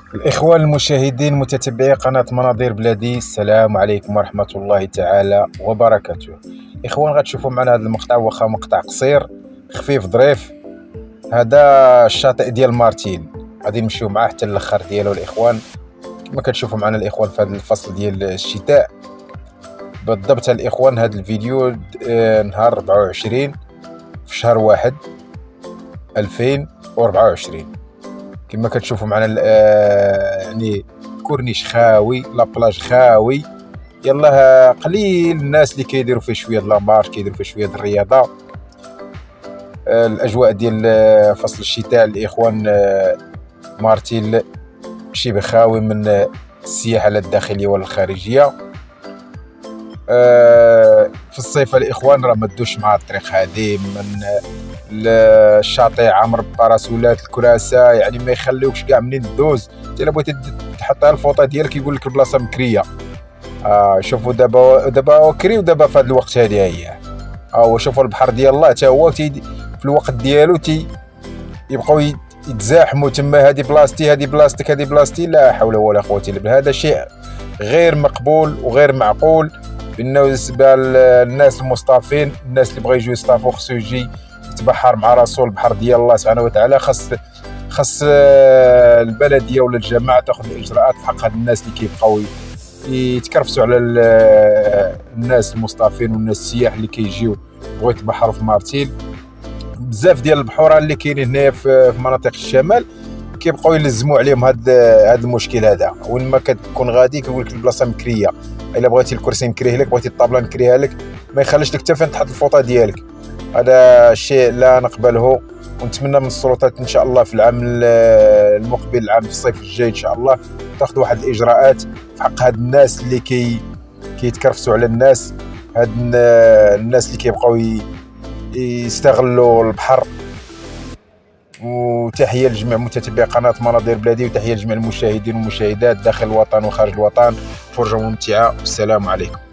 الإخوان المشاهدين متتبعي قناة مناظير بلادي، السلام عليكم ورحمة الله تعالى وبركاته. إخوان، غتشوفوا معنا هذا المقطع، واخا مقطع قصير خفيف ظريف. هذا الشاطئ ديال مارتيل، غادي نمشيو معاه حتى الاخر ديالو. الإخوان كما كتشوفوا معنا الإخوان في هذا الفصل ديال الشتاء بالضبط. الإخوان هذا الفيديو نهار 24 في شهر 1 2024. كما كتشوفوا معنا يعني كورنيش خاوي، لابلاج خاوي. يلاه قليل الناس اللي كيديروا فيه شويه د لامارش، كيديروا فيه شويه د الرياضه. الاجواء ديال فصل الشتاء الاخوان، مارتيل شبه خاوي من السياحه الداخليه والخارجيه. في الصيف الاخوان راه ما دوش مع الطريق هذه من الشاطئ عامر باراسولات الكراسه، يعني ما يخليوكش كاع منين دوز. انت الا بغيتي تحطها الفوطه ديالك يقول لك البلاصه مكريه. شوفوا دابا كري، ودابا في هذا الوقت هذه هي. شوفوا البحر ديال الله حتى هو في الوقت ديالو يبقاو يتزاحموا تما. هذه بلاصتي، هذه بلاصتك، هذه بلاصتي. لا حول ولا قوه الا بالله. هذا شيء غير مقبول وغير معقول بالنسبه للناس المصطافين. الناس اللي بغا يجيو يصطافوا خصو يجي يتبحر مع راسو البحر ديال الله سبحانه وتعالى. خاص البلديه ولا الجماعه تاخذ الاجراءات في حق هاد الناس اللي كيبقاو يتكرفسوا على الناس المصطافين والناس السياح اللي كيجيو بغاو يتبحروا في مارتيل. بزاف ديال البحوره اللي كاينين هنايا في مناطق الشمال كيبقاو يلزموا عليهم هذا المشكل هذا. وين ما كتكون غادي كيقول لك البلاصه مكريه، الا بغيتي الكرسي نكريه لك، بغيتي الطابله نكريها لك، ما يخليش لك حتى فين تحط الفوطه ديالك. هذا الشيء لا نقبله، ونتمنى من السلطات ان شاء الله في العام المقبل، العام في الصيف الجاي ان شاء الله، تاخذ واحد الاجراءات في حق هاد الناس اللي كيتكرفسوا على الناس، هاد الناس اللي كيبقاو يستغلوا البحر. وتحيه لجميع متتبعي قناه مناظير بلادي، وتحيه لجميع المشاهدين والمشاهدات داخل الوطن وخارج الوطن. فرجه ممتعه والسلام عليكم.